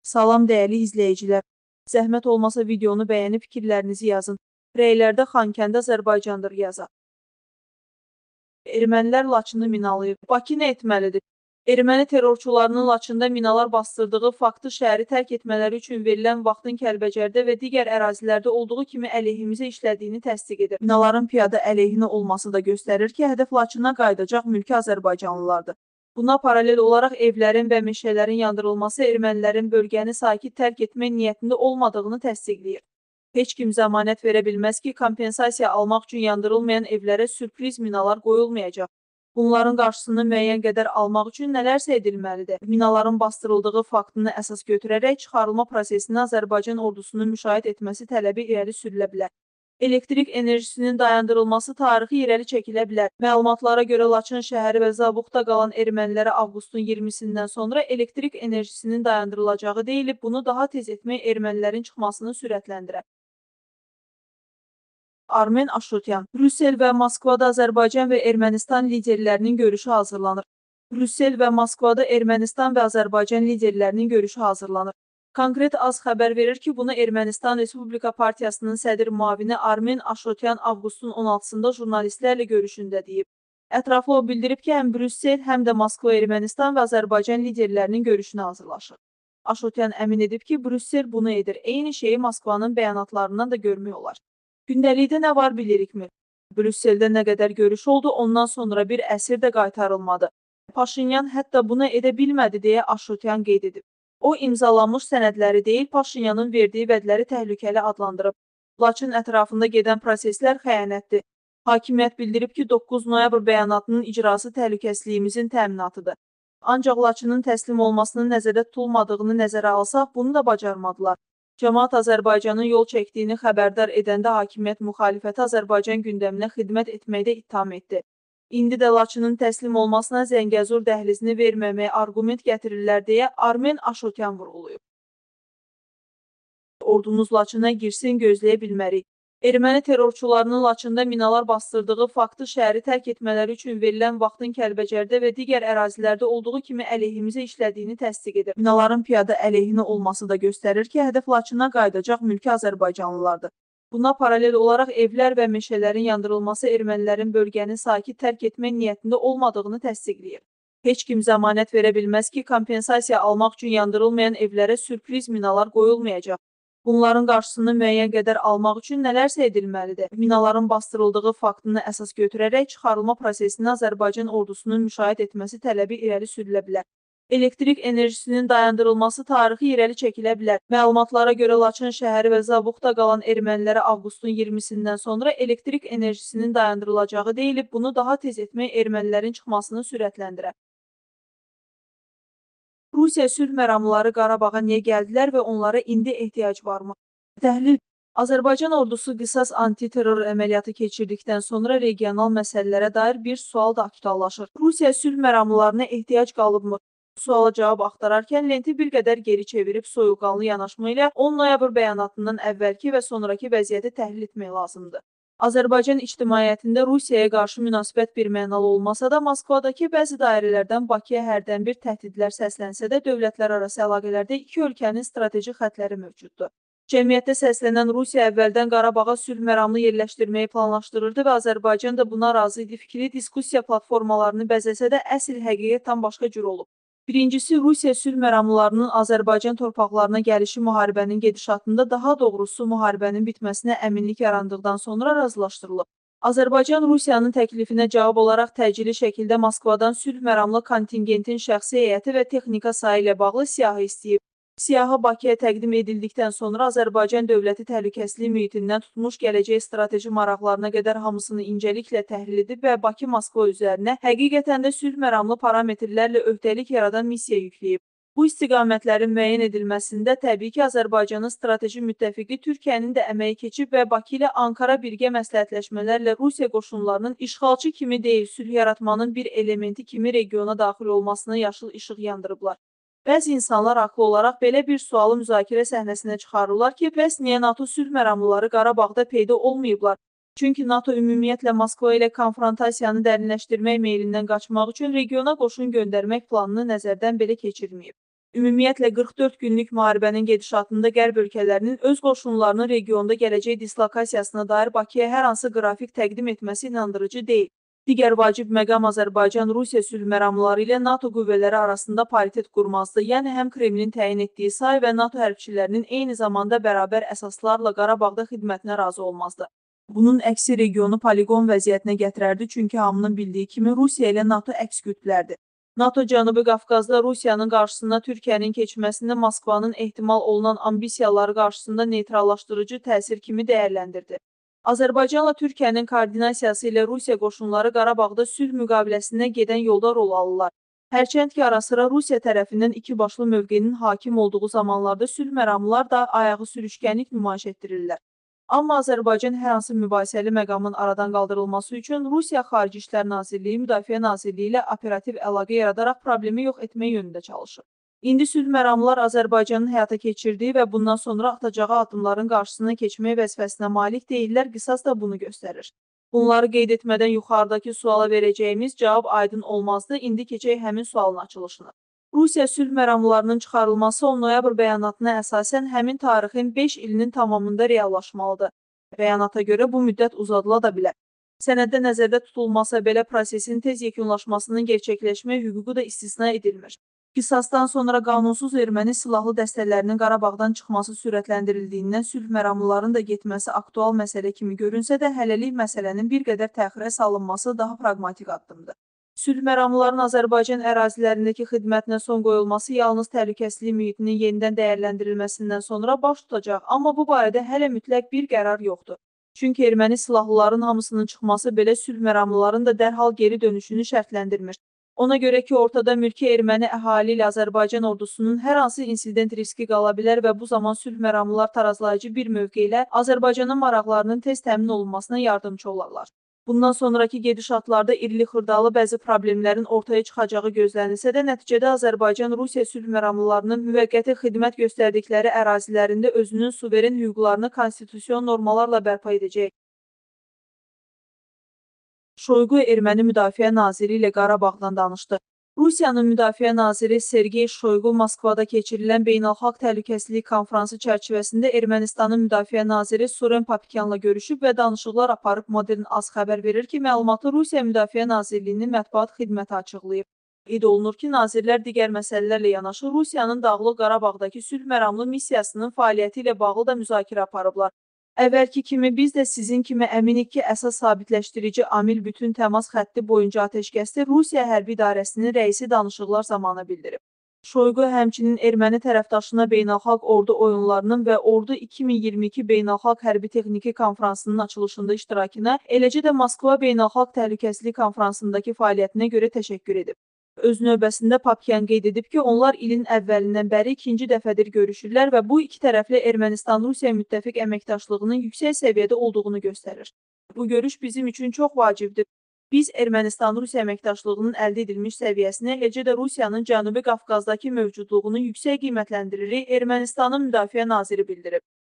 Salam dəyərli izləyicilər. Zəhmət olmasa videonu bəyənib fikirlərinizi yazın. Rəylərdə Xankəndi Azərbaycandır yazaq. Ermənilər Laçını minalayıb. Bakı nə etməlidir? Erməni terrorçularının Laçında minalar basdırdığı faktı şəhəri tərk etmələri üçün verilən vaxtın Kəlbəcərdə və digər ərazilərdə olduğu kimi əleyhimizə işlədiyini təsdiq edir. Minaların piyada əleyhinə olması da göstərir ki, hədəf Laçına qayıdacaq mülki azərbaycanlılardır. Buna paralel olaraq evlərin və meşələrin yandırılması ermənilərin bölgəni sakit tərk etmək niyyətində olmadığını təsdiqləyir. Heç kim zəmanət verə bilməz ki, kompensasiya almaq üçün yandırılmayan evlərə sürpriz minalar qoyulmayacaq. Bunların qarşısını müəyyən qədər almaq üçün nələrsə edilməlidir. Minaların bastırıldığı faktını əsas götürərək çıxarılma prosesini Azərbaycan ordusunun müşahidə etməsi tələbi irəli sürülə bilər. Elektrik enerjisinin dayandırılması tarixi irəli çəkilə bilər. Məlumatlara görə Laçın şəhəri və Zabuqda qalan ermənilərə avqustun 20-sindən sonra elektrik enerjisinin dayandırılacağı deyilib, bunu daha tez etmək ermənilərin çıxmasını sürətləndirər. Armen Aşotyan. Brüssel və Moskvada Azərbaycan və Ermənistan liderlərinin görüşü hazırlanır. Brüssel və Moskvada Ermənistan və Azərbaycan liderlərinin görüşü hazırlanır. Konkret AZ xəbər verir ki, bunu Ermənistan Respublika Partiyasının sədr müavini Armen Aşotyan avqustun 16-sında jurnalistlərlə görüşündə deyib. Ətraflı o bildirib ki, həm Brüssel, həm də Moskva Ermənistan və Azərbaycan liderlərinin görüşünə hazırlaşır. Aşotyan əmin edib ki, Brüssel bunu edir. Eyni şeyi Moskvanın bəyanatlarından da görmək olar. Gündəlikdə nə var bilirikmi? Brüsseldə nə qədər görüş oldu, ondan sonra bir əsir də qaytarılmadı. Paşinyan hətta bunu edə bilmədi deyə Aşotyan qeyd edib. O, imzalanmış sənədləri deyil, Paşinyanın verdiyi vədləri təhlükəli adlandırıb. Laçın ətrafında gedən proseslər xəyanətdir. Hakimiyyət bildirib ki, 9 noyabr bəyanatının icrası təhlükəsizliyimizin təminatıdır. Ancaq Laçının təslim olmasının nəzərdə tutulmadığını nəzərə alsaq, bunu da bacarmadılar. Cəmaət Azərbaycanın yol çəkdiyini xəbərdar edəndə hakimiyyət müxalifəti Azərbaycan gündəminə xidmət etməkdə ittiham etdi. İndi də Laçının təslim olmasına Zəngəzur dəhlizini verməməyə arqument gətirirlər deyə Armen Aşotyan vurğulayıb. Ordumuz Laçına girsin, gözləyə bilmərik. Erməni terrorçularının Laçında minalar bastırdığı faktı şəhəri tərk etmələri üçün verilən vaxtın Kəlbəcərdə və digər ərazilərdə olduğu kimi əleyhimizə işlədiyini təsdiq edir. Minaların piyada əleyhinə olması da göstərir ki, hədəf Laçına qayıdacaq mülki azərbaycanlılardır. Buna paralel olaraq evlər və meşələrin yandırılması ermənilərin bölgəni sakit tərk etmək niyyətində olmadığını təsdiqləyir. Heç kim zəmanət verə bilməz ki, kompensasiya almaq üçün yandırılmayan evlərə sürpriz minalar qoyulmayacaq. Bunların qarşısını müəyyən qədər almaq üçün nələrsə edilməlidir. Minaların bastırıldığı faktını əsas götürərək çıxarılma prosesini Azərbaycan ordusunun müşahidə etməsi tələbi irəli sürülə bilər. Elektrik enerjisinin dayandırılması tarixi irəli çəkilə bilər. Məlumatlara görə Laçın şəhəri və Zabuqda qalan ermənilərə avqustun 20-sindən sonra elektrik enerjisinin dayandırılacağı deyilib, bunu daha tez etmək ermənilərin çıxmasını sürətləndirər. Rusiya sülh məramlıları Qarabağa niyə gəldilər və onlara indi ehtiyac varmı? Təhlil. Azərbaycan ordusu qisas antiterror əməliyyatı keçirdikdən sonra regional məsələlərə dair bir sual da aktuallaşır. Rusiya sülh məramlılarına ehtiyac qalıbmı? Suala cavab axtararkən lenti bir qədər geri çevirib soyuqqanlı yanaşma ilə 10 noyabr bəyanatından əvvəlki və sonraki vəziyyəti təhlil etmək lazımdır. Azərbaycan ictimaiyyətində Rusiyaya qarşı münasibət bir mənalı olmasa da, Moskvadakı bəzi dairələrdən Bakıya hərdən bir təhdidlər səslənsə də, dövlətlərarası əlaqələrdə iki ölkənin strateji xəttləri mövcuddur. Cəmiyyətdə səslənən Rusiya əvvəldən Qarabağa sülh məramlı yerləşdirməyi planlaşdırırdı və Azərbaycan da buna razı idi fikri diskussiya platformalarını bəzəsə də, əsl həqiqət tam başqa cür olub. Birincisi, Rusiya sülh məramlılarının Azərbaycan torpaqlarına gəlişi müharibənin gedişatında, daha doğrusu müharibənin bitməsinə əminlik yarandıqdan sonra razılaşdırılıb. Azərbaycan Rusiyanın təklifinə cavab olaraq təcili şəkildə Moskvadan sülh məramlı kontingentin şəxsi heyəti və texnika sayı ilə bağlı siyahı istəyib. Siyahı Bakıya təqdim edildikdən sonra Azərbaycan dövləti təhlükəsizlik mühitindən tutmuş gələcək strateji maraqlarına qədər hamısını incəliklə təhlil edib və Bakı-Moskva üzərinə həqiqətən də sülh məramlı parametrlərlə öhdəlik yaradan missiya yükləyib. Bu istiqamətlərin müəyyən edilməsində təbii ki, Azərbaycanın strateji müttəfiqi Türkiyənin də əməyi keçib və Bakı ilə Ankara birgə məsləhətləşmələrlə Rusiya qoşunlarının işğalçı kimi deyil, sülh yaratmanın bir elementi kimi regiona daxil olmasına yaşıl işıq yandırıblar. Bəzi insanlar haqlı olaraq belə bir sualı müzakirə səhnəsinə çıxarırlar ki, bəs niyə NATO sülh məramlıları Qarabağda peyda olmayıblar? Çünki NATO ümumiyyətlə Moskva ilə konfrontasiyanı dərinləşdirmək meylindən qaçmaq üçün regiona qoşun göndərmək planını nəzərdən belə keçirməyib. Ümumiyyətlə 44 günlük müharibənin gedişatında Qərb ölkələrinin öz qoşunlarının regionda gələcək dislokasiyasına dair Bakıya hər hansı qrafik təqdim etməsi inandırıcı deyil. Digər vacib məqam Azərbaycan-Rusiya sülh məramları ilə NATO qüvvələri arasında paritet qurmazdı, yəni həm Kremlin təyin etdiyi say və NATO hərbçilərinin eyni zamanda bərabər əsaslarla Qarabağda xidmətinə razı olmazdı. Bunun əksi regionu poliqon vəziyyətinə gətirərdi, çünki hamının bildiyi kimi Rusiya ilə NATO əks qütblərdir. NATO Cənubi Qafqazda Rusiyanın qarşısına Türkiyənin keçməsini Moskvanın ehtimal olunan ambisiyaları qarşısında neytrallaşdırıcı təsir kimi dəyərləndirdi. Azərbaycanla Türkiyənin koordinasiyası ilə Rusiya qoşunları Qarabağda sülh müqaviləsindən gedən yolda rol alırlar. Hərçənd ki, ara-sıra Rusiya tərəfindən iki başlı mövqenin hakim olduğu zamanlarda sülh məramlılar da ayağı sürüşkənlik nümayiş etdirirlər. Amma Azərbaycan hər hansı mübahisəli məqamın aradan qaldırılması üçün Rusiya Xarici İşlər Nazirliyi, Müdafiə Nazirliyi ilə operativ əlaqə yaradaraq problemi yox etmək yönündə çalışır. İndi sülh məramlılar Azərbaycanın həyata keçirdiyi və bundan sonra atacağı addımların qarşısına keçmək vəzifəsinə malik deyirlər, qisas da bunu göstərir. Bunları qeyd etmədən yuxarıdakı suala verəcəyimiz cavab aydın olmazdı, indi keçək həmin sualın açılışına. Rusiya sülh məramlılarının çıxarılması 10 noyabr bəyanatına əsasən həmin tarixin 5 ilinin tamamında reallaşmalıdır. Bəyanata görə bu müddət uzadıla da bilər. Sənəddə nəzərdə tutulmasa belə prosesin tez yekunlaşmasının gerçəkləşmə hüququ da istisna edilmir. Qisasdan sonra qanunsuz erməni silahlı dəstələrinin Qarabağdan çıxması sürətləndirildiyindən sülh məramlıların da getməsi aktual məsələ kimi görünsə də hələlik məsələnin bir qədər təxirə salınması daha praqmatik addımdır. Sülh məramlıların Azərbaycan ərazilərindəki xidmətinə son qoyulması yalnız təhlükəsizlik mühitinin yenidən dəyərləndirilməsindən sonra baş tutacaq, amma bu barədə hələ mütləq bir qərar yoxdur. Çünki erməni silahlıların hamısının çıxması belə sülh məramlıların da dərhal geri dönüşünü şərtləndirmir. Ona görə ki, ortada mülki erməni əhali ilə Azərbaycan ordusunun hər hansı insident riski qala bilər və bu zaman sülh məramlılar tarazlayıcı bir mövqe ilə Azərbaycanın maraqlarının tez təmin olunmasına yardımcı olarlar. Bundan sonraki gedişatlarda irili-xırdalı bəzi problemlərin ortaya çıxacağı gözlənilsə də, nəticədə Azərbaycan-Rusiya sülh məramlılarının müvəqqəti xidmət göstərdikləri ərazilərində özünün suveren hüquqlarını konstitusiyon normalarla bərpa edəcək. Şoyqu erməni müdafiə naziri ilə Qarabağdan danışdı. Rusiyanın müdafiə naziri Sergey Şoyqu Moskvada keçirilən beynəlxalq təhlükəsizlik konfransı çərçivəsində Ermənistanın müdafiə naziri Suren Papikyanla görüşüb və danışıqlar aparıb. Modern AS xəbər verir ki, məlumatı Rusiya Müdafiə Nazirliyinin mətbuat xidməti açıqlayıb. Qeyd olunur ki, nazirlər digər məsələlərlə yanaşı Rusiyanın Dağlıq Qarabağdakı sülh məramlı missiyasının fəaliyyəti ilə bağlı da müzakirə aparıblar. Əvvəlki kimi biz də sizin kimi əminik ki, əsas sabitləşdirici amil bütün təmas xətti boyunca atəşkəsdir, Rusiya Hərbi İdarəsinin rəisi danışıqlar zamanı bildirib. Şoyqu həmçinin erməni tərəfdaşına beynəlxalq ordu oyunlarının və Ordu 2022 beynəlxalq hərbi texniki konfransının açılışında iştirakına, eləcə də Moskva beynəlxalq təhlükəsizlik konfransındakı fəaliyyətinə görə təşəkkür edib. Öz növbəsində Papikyan qeyd edib ki, onlar ilin əvvəlindən bəri ikinci dəfədir görüşürlər və bu iki tərəfli Ermənistan-Rusiya müttəfiq əməkdaşlığının yüksək səviyyədə olduğunu göstərir. Bu görüş bizim üçün çox vacibdir. Biz Ermənistan-Rusiya əməkdaşlığının əldə edilmiş səviyyəsini, eləcə də Rusiyanın Cənubi Qafqazdakı mövcudluğunu yüksək qiymətləndiririk, Ermənistanın müdafiə naziri bildirib.